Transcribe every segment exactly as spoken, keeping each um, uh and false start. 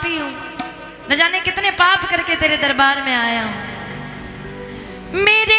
पापी हूँ, न जाने कितने पाप करके तेरे दरबार में आया हूँ। मेरे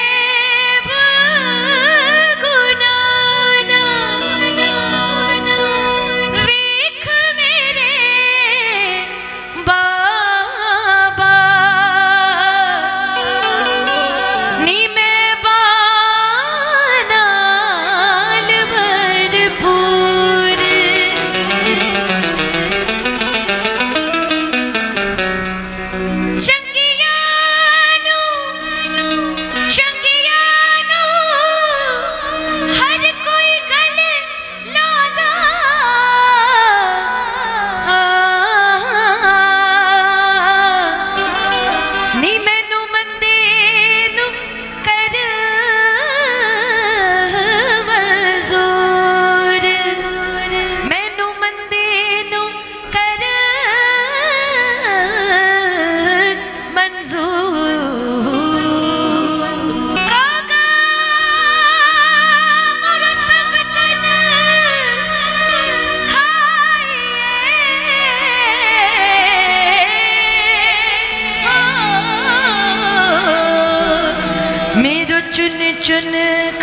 चुन चुन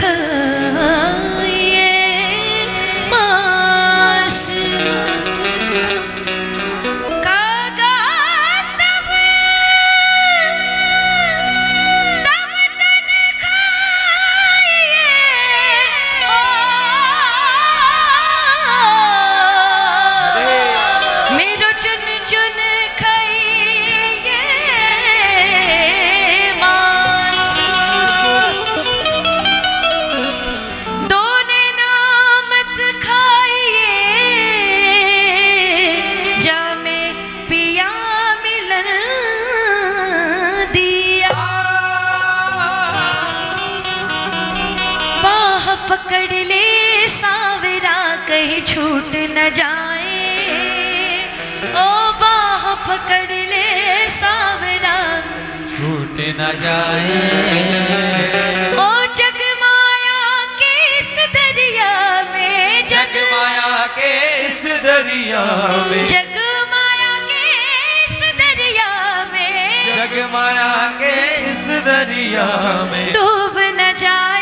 खाइए मांस कागा सब सब तन खाइए मेरो चुन चुन खाइए मांस पकड़ ले सावरा कहीं छूट न जाए, ओ बाह पकड़ ले सावरा छूट न जाए। ओ जगमाया के इस दरिया में, जगमाया के इस दरिया में, जगमाया के इस दरिया में, जगमाया के इस दरिया में डूब न जाए।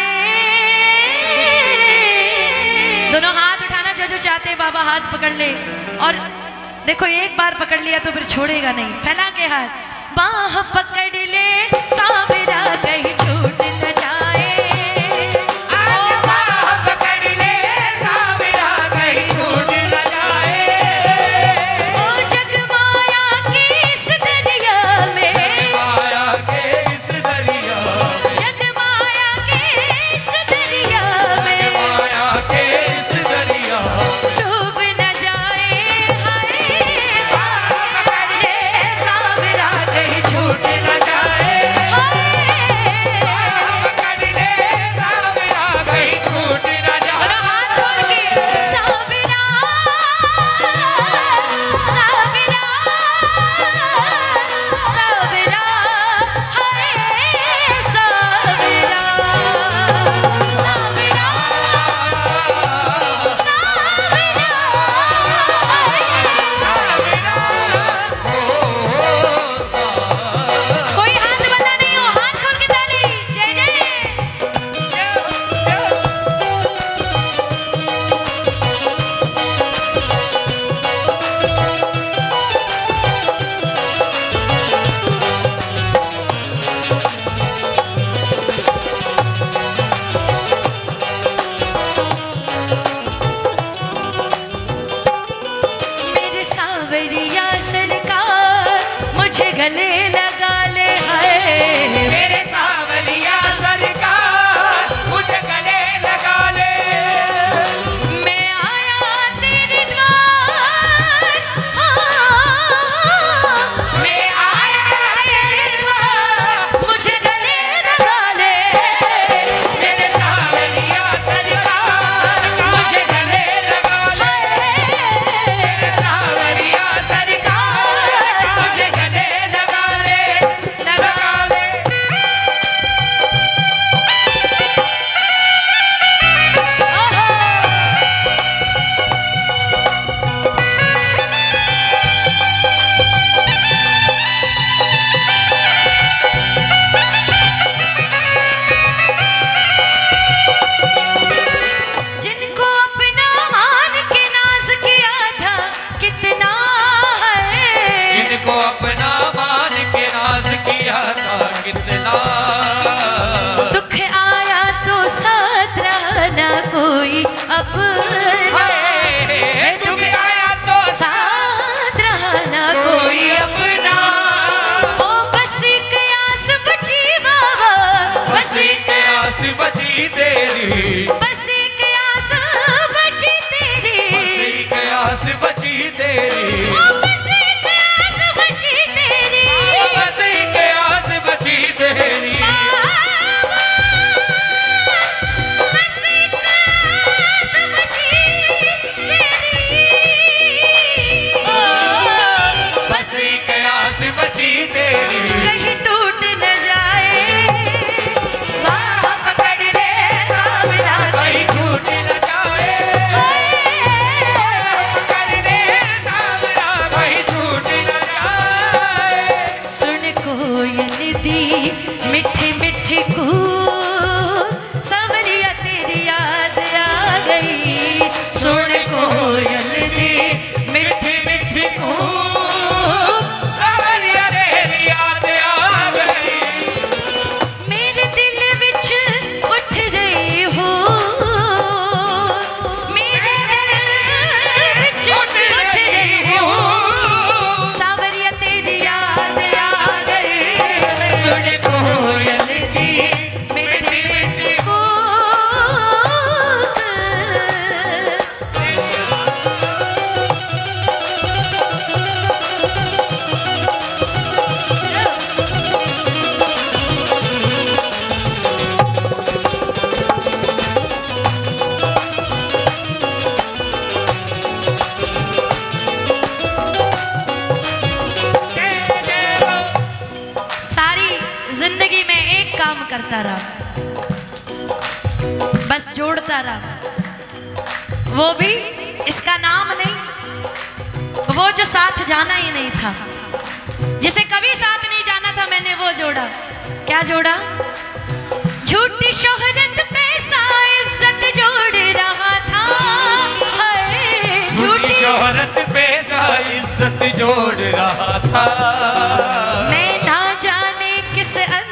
दोनों हाथ उठाना, जो जो चाहते हैं बाबा हाथ पकड़ ले। और देखो एक बार पकड़ लिया तो फिर छोड़ेगा नहीं, फैला के हाथ। बाह पकड़ ले सावरा कहीं छूट न जाए, ओ बाह पकड़ ले सावरा कहीं छूट न जाए। ओ जगमाया के इस दरिया में, जगमाया के इस दरिया में, जगमाया के इस दरिया में, जगमाया के इस दरिया में डूब न जाए। हाय बाह पकड़ ले सावरा कहीं छूट न जाए। इतना। दुख आया तो साथ रहा ना कोई अपना, दुख आया तो साथ रहा ना कोई अपना। ओ बस एक आस बची बाबा, बस एक आस बची तेरी, बस एक आस बची तेरी, एक आस बची तेरी, ओ बस एक आस बची तेरी, बस एक आस बची तेरी। बस एक आस बची तेरी, बस एक आस बची तेरी। कहीं टूट न जाए बाह पकड़ ले सावरा, कहीं छूट न जाए, पकड़ ले सावरा, कहीं छूट न जाए। सुन कोयल दी मिठी मिठी कूक, सावरिया तेरी याद आ गई। सुन कोयल दी मिठी मिठी कूक, सावरिया तेरी याद आ गई। मेरे दिल विच उठ रही हो, मेरे दिल विच उठ रही हो, सावरिया तेरी याद आ गई। सुन कोयल दी मिठी मिठी कूक। सारी जिंदगी में एक काम करता रहा, बस जोड़ता रहा, वो भी इसका नाम नहीं, वो जो साथ जाना ही नहीं था, जिसे कभी साथ नहीं जाना था, मैंने वो जोड़ा। क्या जोड़ा? झूठी शोहरत पैसा इज्जत जोड़ रहा था, हाय झूठी शोहरत पैसा इज्जत जोड़ रहा था। मैं ना जाने किस